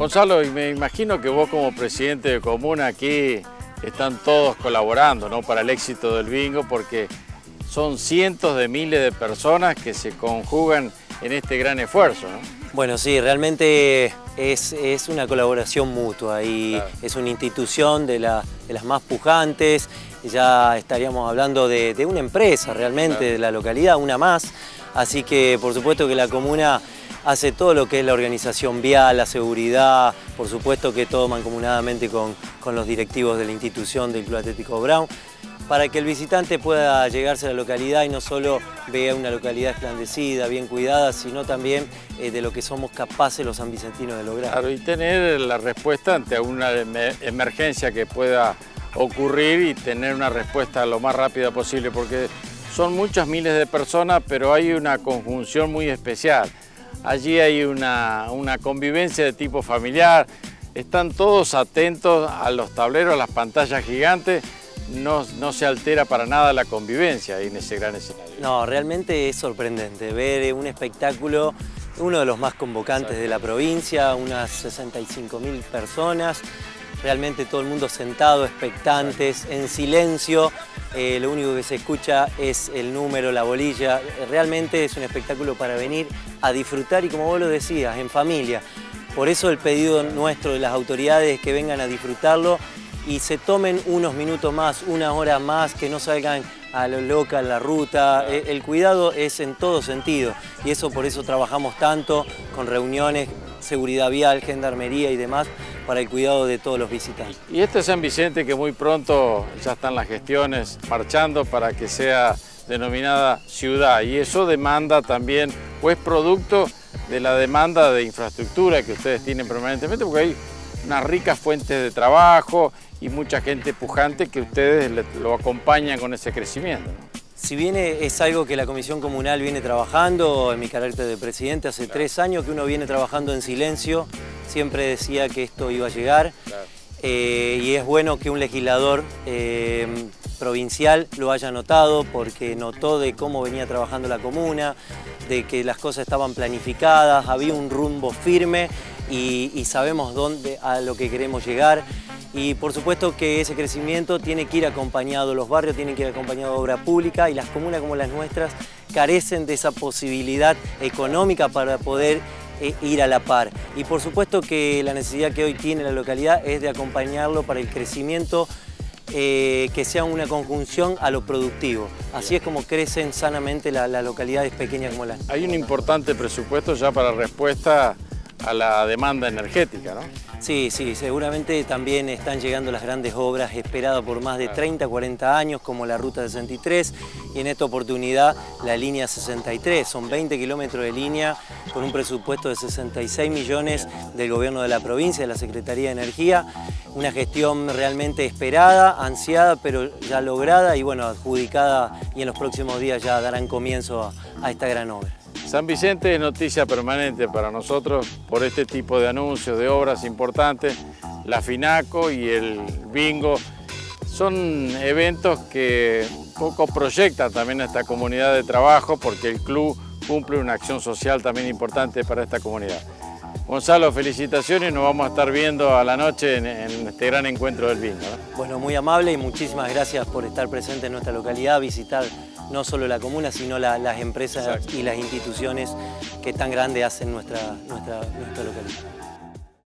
Gonzalo, y me imagino que vos como presidente de comuna aquí están todos colaborando, ¿no?, para el éxito del bingo, porque son cientos de miles de personas que se conjugan en este gran esfuerzo, ¿no? Bueno, sí, realmente es una colaboración mutua y claro, es una institución de las más pujantes. Ya estaríamos hablando de una empresa realmente, claro, de la localidad, una más. Así que por supuesto que la comuna hace todo lo que es la organización vial, la seguridad, por supuesto que todo mancomunadamente con los directivos de la institución del Club Atlético Brown, para que el visitante pueda llegarse a la localidad y no solo vea una localidad esclarecida, bien cuidada, sino también de lo que somos capaces los sanvicentinos de lograr. Claro, y tener la respuesta ante una emergencia que pueda ocurrir y tener una respuesta lo más rápida posible, porque son muchas miles de personas, pero hay una conjunción muy especial. Allí hay una convivencia de tipo familiar, están todos atentos a los tableros, a las pantallas gigantes. No se altera para nada la convivencia ahí en ese gran escenario. No, realmente es sorprendente ver un espectáculo, uno de los más convocantes de la provincia, unas 65.000 personas, realmente todo el mundo sentado, expectantes, en silencio, lo único que se escucha es el número, la bolilla, realmente es un espectáculo para venir a disfrutar y como vos lo decías, en familia. Por eso el pedido nuestro de las autoridades es que vengan a disfrutarlo y se tomen unos minutos más, unas horas más, que no salgan a lo loca a la ruta. El cuidado es en todo sentido y por eso trabajamos tanto con reuniones, seguridad vial, gendarmería y demás para el cuidado de todos los visitantes. Y este San Vicente que muy pronto ya están las gestiones marchando para que sea denominada ciudad y eso demanda también, o es producto de la demanda de infraestructura que ustedes tienen permanentemente, porque hay unas ricas fuentes de trabajo y mucha gente pujante que ustedes lo acompañan con ese crecimiento, ¿no? Si bien es algo que la Comisión Comunal viene trabajando, en mi carácter de presidente, hace 3 años que uno viene trabajando en silencio, siempre decía que esto iba a llegar, claro, y es bueno que un legislador provincial lo haya notado porque notó de cómo venía trabajando la comuna, de que las cosas estaban planificadas, había un rumbo firme y sabemos a lo que queremos llegar. Y por supuesto que ese crecimiento tiene que ir acompañado, los barrios tienen que ir acompañados de obra pública y las comunas como las nuestras carecen de esa posibilidad económica para poder ir a la par. Y por supuesto que la necesidad que hoy tiene la localidad es de acompañarlo para el crecimiento, que sea una conjunción a lo productivo. Así es como crecen sanamente las localidades pequeñas como las. Hay un importante presupuesto ya para respuesta a la demanda energética, ¿no? Sí, seguramente también están llegando las grandes obras esperadas por más de 30, 40 años, como la Ruta 63 y en esta oportunidad la Línea 63. Son 20 kilómetros de línea con un presupuesto de 66 millones del gobierno de la provincia, de la Secretaría de Energía. Una gestión realmente esperada, ansiada, pero ya lograda y bueno, adjudicada y en los próximos días ya darán comienzo a esta gran obra. San Vicente es noticia permanente para nosotros por este tipo de anuncios, de obras importantes. La FINACO y el bingo son eventos que poco proyectan también a esta comunidad de trabajo porque el club cumple una acción social también importante para esta comunidad. Gonzalo, felicitaciones, nos vamos a estar viendo a la noche en este gran encuentro del bingo, ¿no? Bueno, muy amable y muchísimas gracias por estar presente en nuestra localidad, visitar no solo la comuna, sino las empresas. Exacto. Y las instituciones que tan grande hacen nuestra localidad.